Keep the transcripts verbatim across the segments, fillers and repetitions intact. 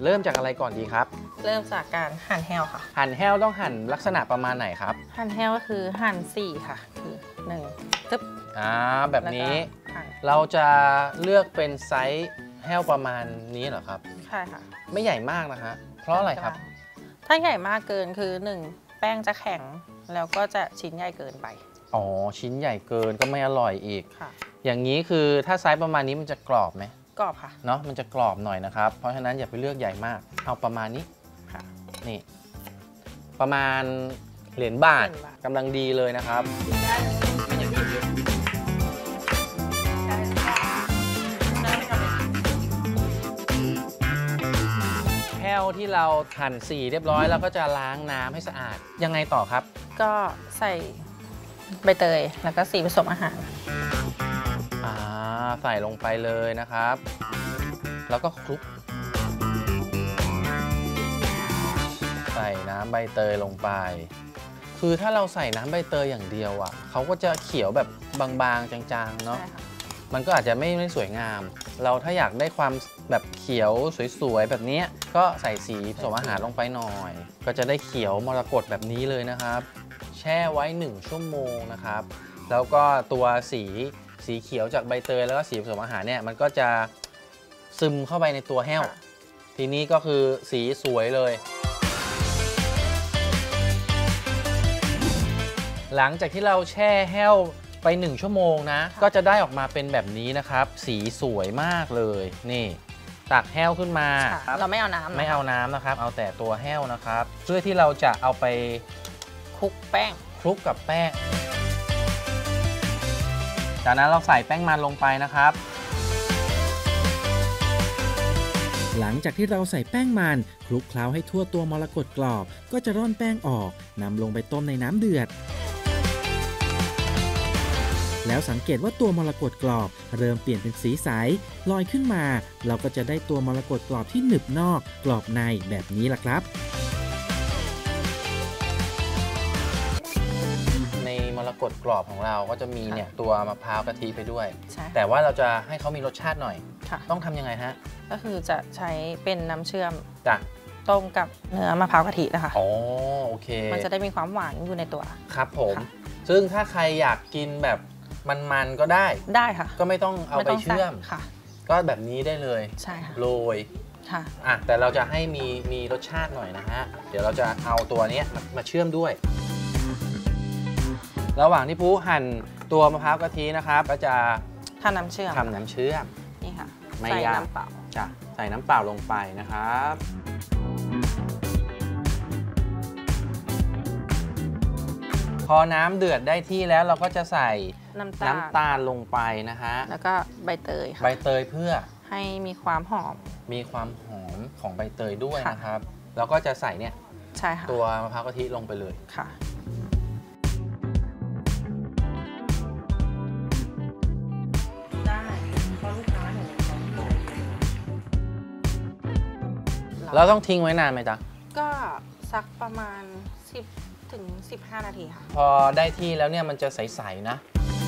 เริ่มจากอะไรก่อนดีครับเริ่มจากการหั่นแฮวค่ะหั่นแฮวต้องหั่นลักษณะประมาณไหนครับหั่นแฮวก็คือหั่นสี่ค่ะคือหนึ่งตึ๊บอ่าแบบนี้เราจะเลือกเป็นไซส์แฮวประมาณนี้เหรอครับใช่ค่ะไม่ใหญ่มากนะฮะเพราะอะไรครับถ้าใหญ่มากเกินคือหนึ่งแป้งจะแข็งแล้วก็จะชิ้นใหญ่เกินไปอ๋อชิ้นใหญ่เกินก็ไม่อร่อยอีกค่ะอย่างนี้คือถ้าไซส์ประมาณนี้มันจะกรอบไหมกรอบค่ะเนาะมันจะกรอบหน่อยนะครับเพราะฉะนั้นอย่าไปเลือกใหญ่มากเอาประมาณนี้ค่ะนี่ประมาณเหรียญบาทกำลังดีเลยนะครับแฮวที่เราหั่นสีเรียบร้อยแล้วก็จะล้างน้ำให้สะอาดยังไงต่อครับก็ใส่ใบเตยแล้วก็สีผสมอาหารอ่าใส่ลงไปเลยนะครับแล้วก็คลุกใส่น้ำใบเตยลงไปคือถ้าเราใส่น้ำใบเตยอย่างเดียวอ่ะเขาก็จะเขียวแบบบางๆจางๆเนาะมันก็อาจจะไม่ไม่สวยงามเราถ้าอยากได้ความแบบเขียวสวยๆแบบนี้ก็ใส่สีผสมอาหารลงไปหน่อยก็จะได้เขียวมรกตแบบนี้เลยนะครับแช่ไว้หนึ่งชั่วโมงนะครับแล้วก็ตัวสีสีเขียวจากใบเตยแล้วก็สีผสมอาหารเนี่ยมันก็จะซึมเข้าไปในตัวแห้วทีนี้ก็คือสีสวยเลยหลังจากที่เราแช่แห้วไปหนึ่งชั่วโมงนะก็จะได้ออกมาเป็นแบบนี้นะครับสีสวยมากเลยนี่ตักแห้วขึ้นมาเราไม่เอาน้ำไม่เอาน้ำนะครับเอาแต่ตัวแห้วนะครับเพื่อที่เราจะเอาไปคลุกแป้งคลุกกับแป้งจากนั้นเราใส่แป้งมันลงไปนะครับหลังจากที่เราใส่แป้งมันคลุกเคล้าให้ทั่วตัวมรกตกรอบก็จะร่อนแป้งออกนำลงไปต้มในน้ำเดือดแล้วสังเกตว่าตัวมรกตกรอบเริ่มเปลี่ยนเป็นสีใสลอยขึ้นมาเราก็จะได้ตัวมรกตกรอบที่หนึบนอกกรอบในแบบนี้ล่ะครับในมรกตกรอบของเราก็จะมีเนี่ยตัวมะพร้าวกะทิไปด้วยแต่ว่าเราจะให้เขามีรสชาติหน่อยต้องทำยังไงฮะก็คือจะใช้เป็นน้ำเชื่อมจ้ะต้มกับเนื้อมะพร้าวกะทินะคะอ๋อโอเคมันจะได้มีความหวานอยู่ในตัวครับผมซึ่งถ้าใครอยากกินแบบมันๆก็ได้ได้ค่ะก็ไม่ต้องเอาไปเชื่อมค่ะก็แบบนี้ได้เลยใช่ค่ะโรยค่ะอ่ะแต่เราจะให้มีมีรสชาติหน่อยนะฮะเดี๋ยวเราจะเอาตัวนี้มามาเชื่อมด้วยระหว่างที่ผู้หั่นตัวมะพร้าวกะทินะครับก็จะทำน้ำเชื่อมทำน้ำเชื่อมนี่ค่ะใส่น้ำเปล่าจ้ะใส่น้ำเปล่าลงไปนะครับพอน้ำเดือดได้ที่แล้วเราก็จะใส่น้ำตาลน้ำตาลลงไปนะฮะแล้วก็ใบเตยค่ะใบเตยเพื่อให้มีความหอมมีความหอมของใบเตยด้วยนะครับแล้วก็จะใส่เนี่ยใช่ค่ะตัวมะพร้าวกะทิลงไปเลยค่ะเราต้องทิ้งไว้นานไหมจ๊ะก็สักประมาณสิบถึงสิบห้านาทีค่ะพอได้ที่แล้วเนี่ยมันจะใสๆนะ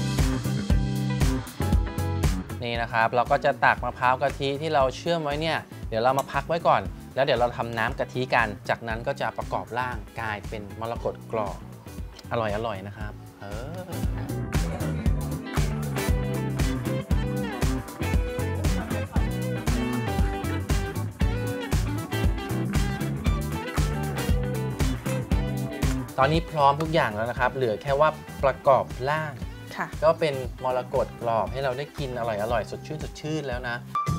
นี่นะครับเราก็จะตักมะพร้าวกะทิที่เราเชื่อมไว้เนี่ยเดี๋ยวเรามาพักไว้ก่อนแล้วเดี๋ยวเราทำน้ำกะทิกันจากนั้นก็จะประกอบร่างกลายเป็นมรกตกรอบอร่อยๆนะครับเออตอนนี้พร้อมทุกอย่างแล้วนะครับเหลือแค่ว่าประกอบร่างก็เป็นมรกตกรอบให้เราได้กินอร่อยๆสดชื่นสดชื่นแล้วนะ